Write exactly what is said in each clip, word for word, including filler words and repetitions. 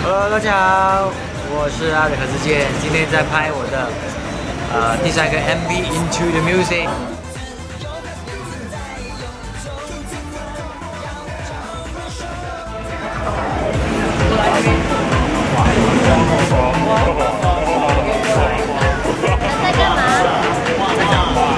Hello， 大家好，我是阿里何志健，今天在拍我的呃第三个 M V Into the Music。 在干嘛？ 在讲话。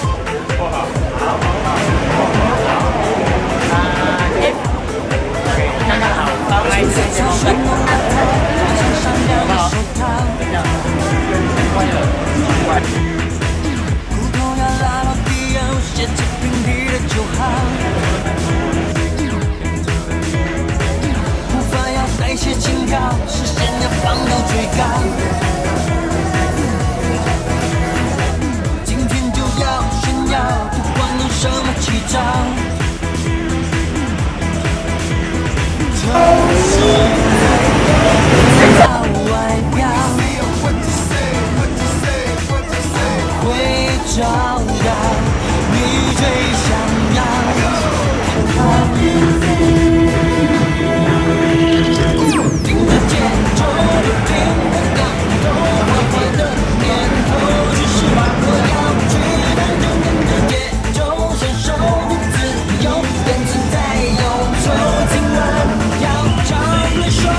刚刚好，发拍这些好看。好不好？这样。快乐，快乐。 骨头要拉到地，有些着平地的就好。步伐要带些轻跳，视线要放到最高。今天就要炫耀，不管用什么奇招。到外表会找到你最想要。听着节奏就听着感动，坏坏的念头，只是我要去感动，跟着节奏享受不自由，变自在忧愁，今晚要唱一首。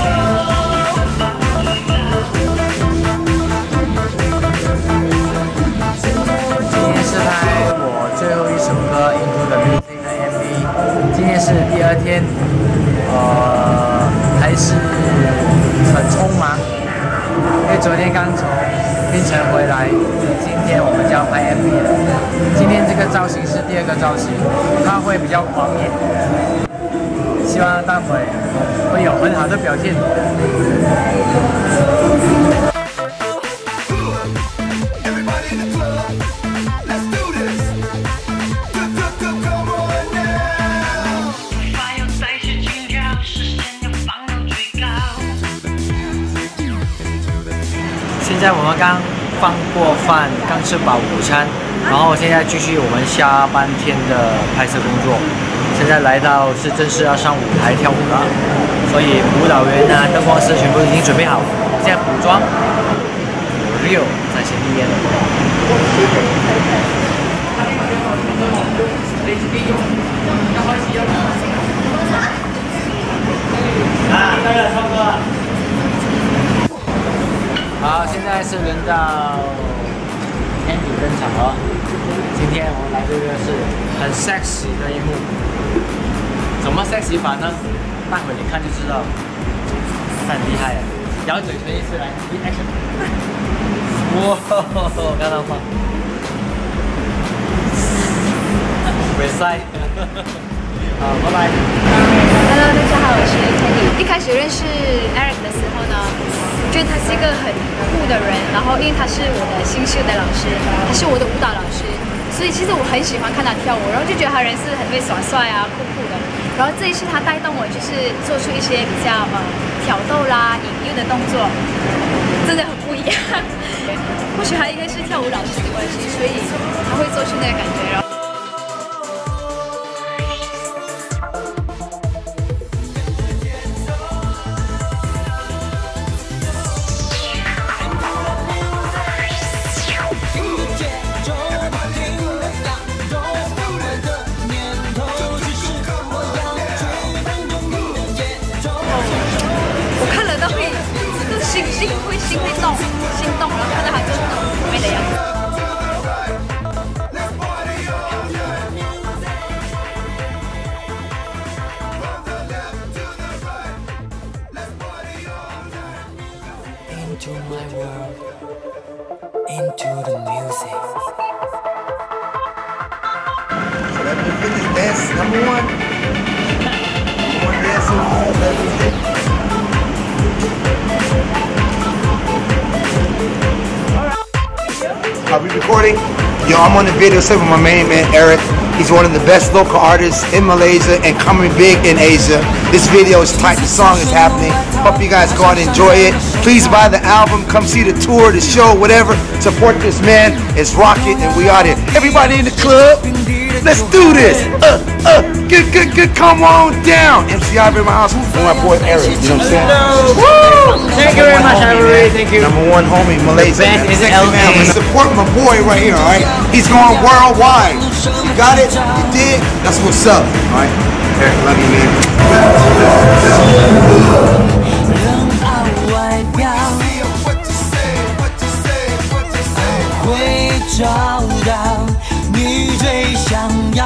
今天是第二天，呃，还是很匆忙，因为昨天刚从槟城回来，今天我们就要拍 M V 了。今天这个造型是第二个造型，它会比较狂野，希望待会会有很好的表现。现在我们刚放过饭，刚吃饱午餐，然后现在继续我们下半天的拍摄工作。现在来到是正式要上舞台跳舞了，所以舞蹈员啊、灯光师全部已经准备好，现在补妆。Rio 在前面。啊，那个差不多了。好，现在是轮到 Andy 登场了。今天我们来这个是很 sexy 的一幕，怎么 sexy 法呢？待会你看就知道，很厉害啊！咬嘴唇一次来 ，action！ 哇，看到吗？没塞。好，拜拜。 Hello， 大家好，我是 Candy。一开始认识 Eric 的时候呢，我觉得他是一个很酷的人，然后因为他是我的新秀的老师，他是我的舞蹈老师，所以其实我很喜欢看他跳舞，然后就觉得他人是很会耍帅啊，酷酷的。然后这一次他带动我，就是做出一些比较呃挑逗啦、引诱的动作，真的很不一样。或许还应该是跳舞老师的关系，所以他会做出那个感觉。然后心心会心会动，心动，然后看到他就是那种妩媚的样子。 Into my world, into the music. So let me finish dance number one. Number one dance. Are we recording? Yo, I'm on the video set with my main man Eric. He's one of the best local artists in Malaysia and coming big in Asia. This video is tight, the song is happening. Hope you guys go out and enjoy it. Please buy the album, come see the tour, the show, whatever. Support this man. It's Rocket and we out here. Everybody in the club, let's do this. Uh, uh, good, good, good, come on down. M C I in my house with my boy Eric, you know what I'm saying? Woo! Thank you very much, everybody. Thank you. Number one homie, Malaysia. The best is Sexy L A. man. Support my boy right here, all right? He's going worldwide. You got it? You did? That's what's up, all right? Eric, love you, man. 冷傲外表，会找到你最想要。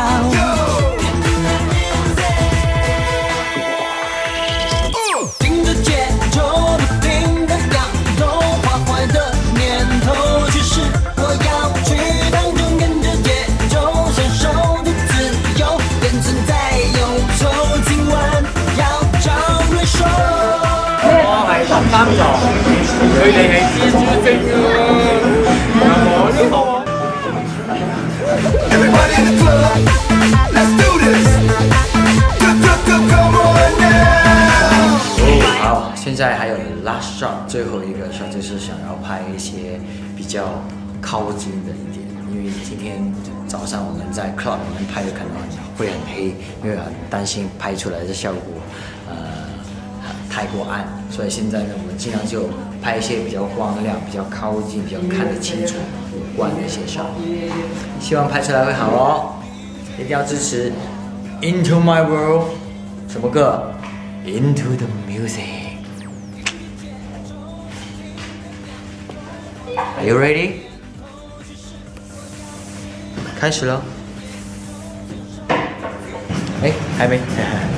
听着节奏不停的感动，坏坏的念头驱使我要去当中，跟着节奏享受的自由，人存在忧愁，今晚要找对手。 我係十三座，佢哋係蜘蛛精啊！我呢個。 Everybody in the club, let's do this. Come, come, come, come on now. 好，现在还有 last shot， 最后一个 shot 就是想要拍一些比较靠近的一点，因为今天早上我们在 club 里面拍的可能会很黑，因为很担心拍出来的效果呃太过暗，所以现在呢我们尽量就拍一些比较光亮、比较靠近、比较看得清楚五官的一些 shot， 希望拍出来会好哦，一定要支持 Into My World 什么歌 ？Into the Music。 Are you ready？ 开始了。哎，还没。